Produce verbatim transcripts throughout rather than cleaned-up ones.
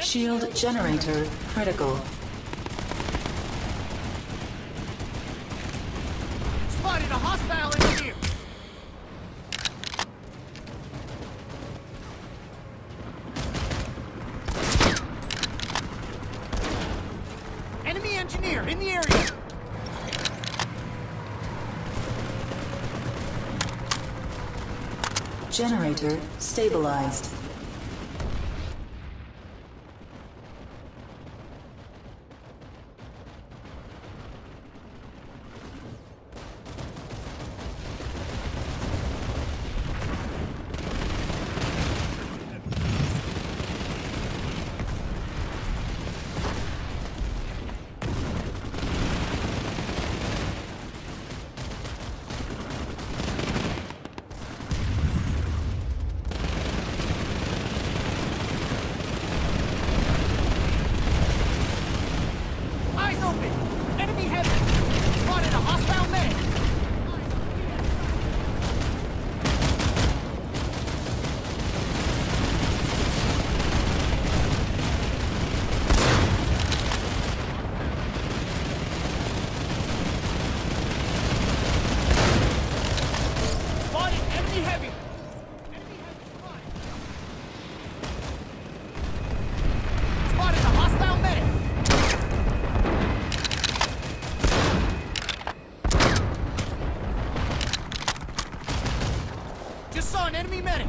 Shield generator critical. Spotted a hostile engineer. Enemy engineer in the area. Generator stabilized. Enemy medic!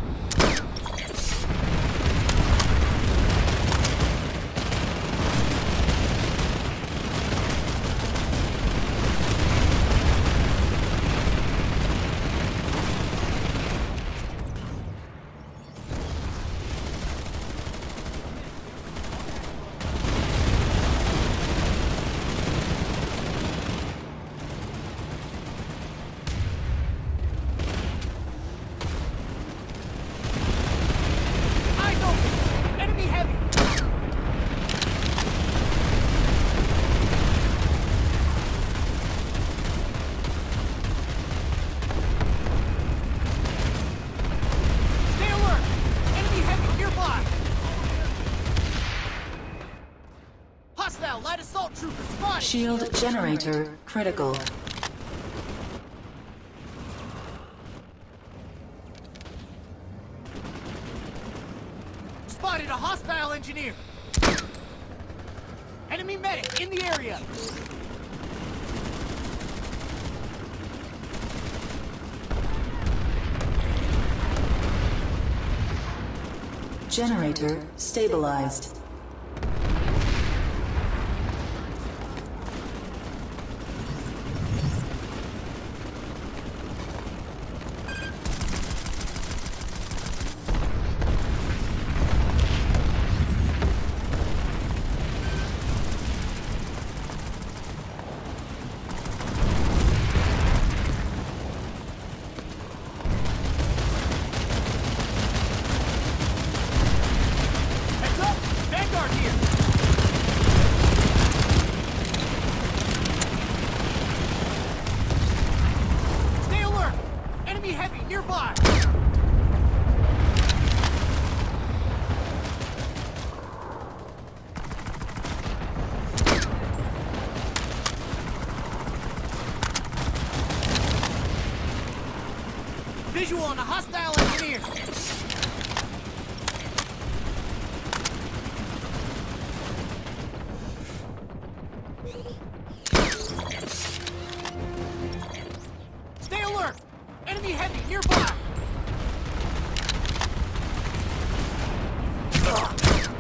Light assault trooper spotted! Shield generator critical. Spotted a hostile engineer! Enemy medic in the area! Generator stabilized. Nearby! Visual on a hostile engineer! Stay alert! Enemy heavy nearby! Ugh.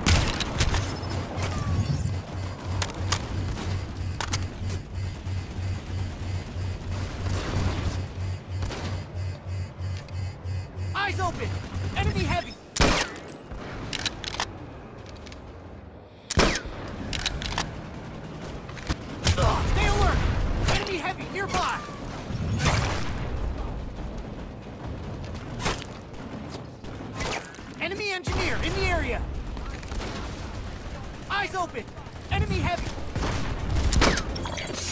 Eyes open! Enemy heavy! Ugh. Stay alert! Enemy heavy nearby! Enemy engineer in the area! Eyes open! Enemy heavy!